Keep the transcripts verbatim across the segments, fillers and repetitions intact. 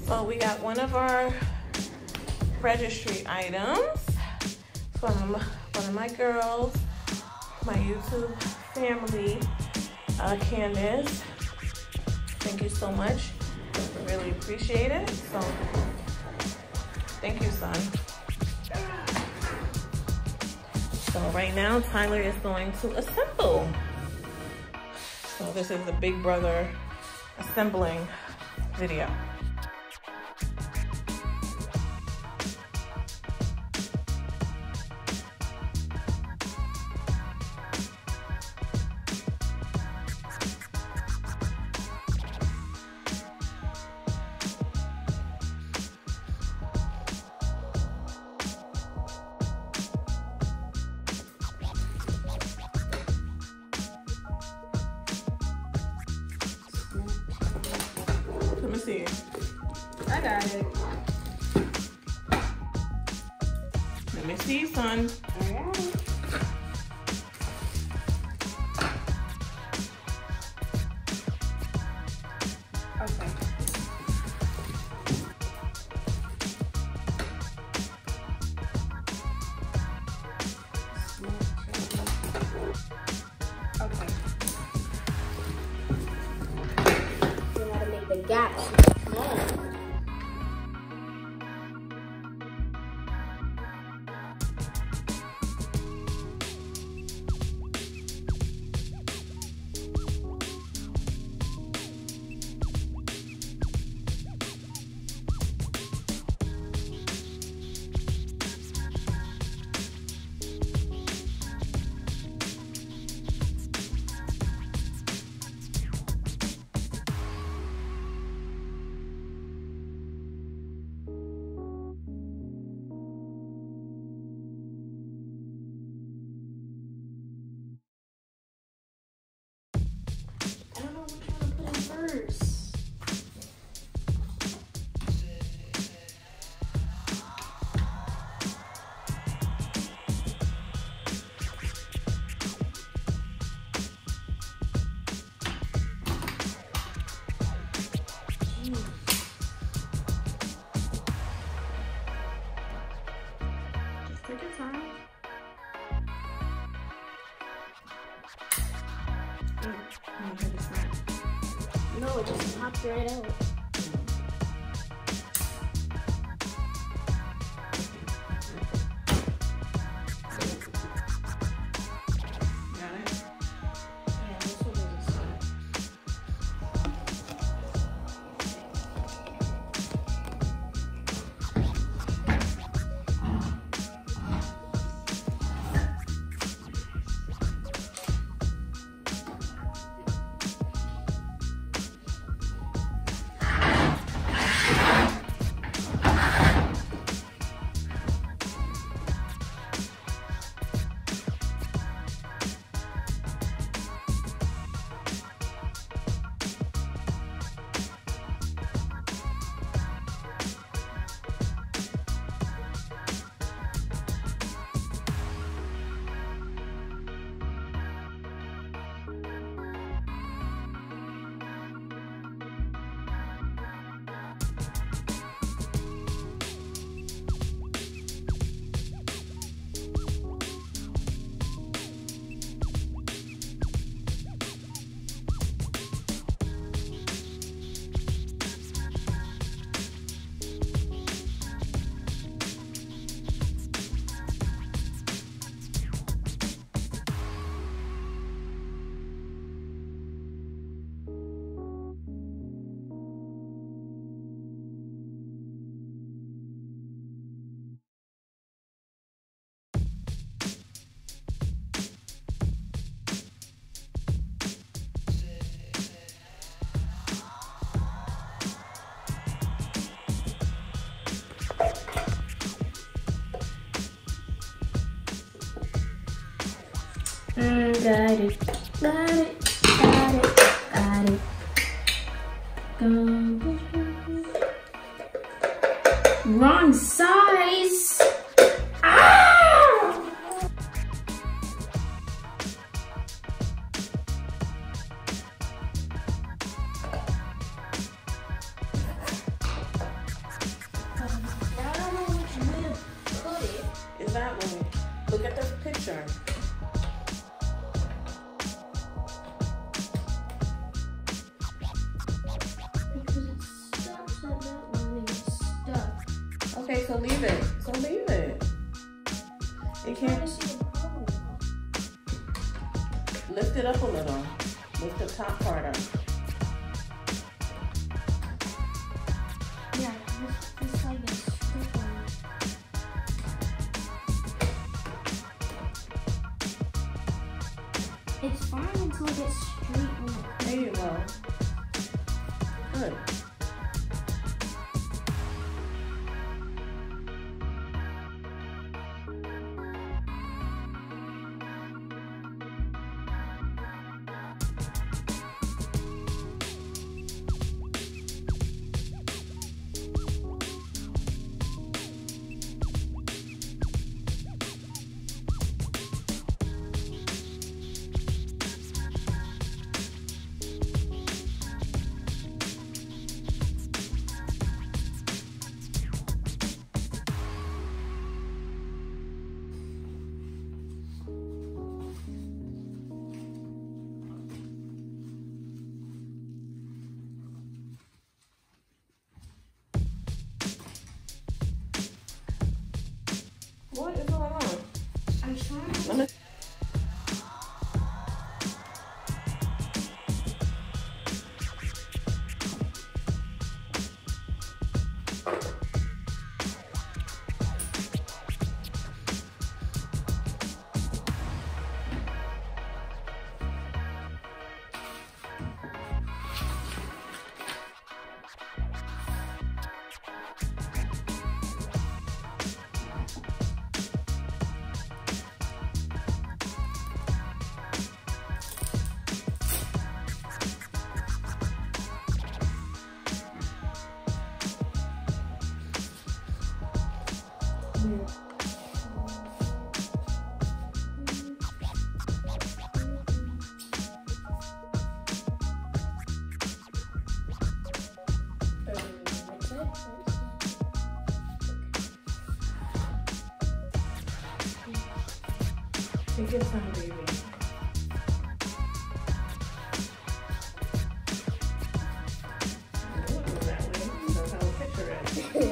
So we got one of our registry items from one of my girls, my YouTube family, uh, Candis. Thank you so much. I really appreciate it. So, thank you, son. So right now, Tyler is going to assemble. So this is the big brother assembling video. Let me see it. I got it. Let me see, son. I got it. Okay. Okay. You gotta make the gaps small. I don't know which one to put in first. Just take your time. No, it just popped right out. Got it? Yeah, this one is a Mm, got it, got it, got it, got it. Got it. Wrong size. Ah! that way. Look at the picture. Because it stops at that one and it's stuck. Okay, so leave it. So leave it. It can't. Lift it up a little. Lift the top part up. Yeah, this, this side gets stuck on it. It's fine until it gets straight on it. There you go. Good. What is going on? I'm trying to. Let me take your time, baby. Don't go that way. That's how a picture is.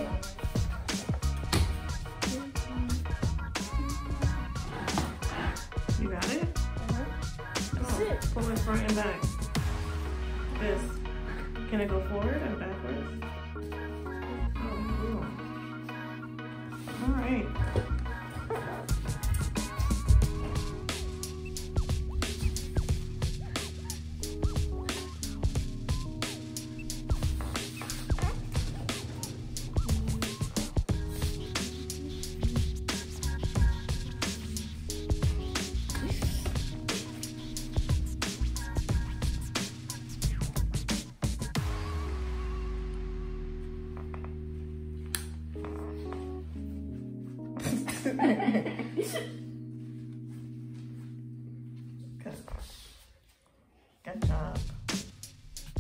You got it? Oh, pull it front and back. This. Can it go forward and backwards? Oh, cool. All right.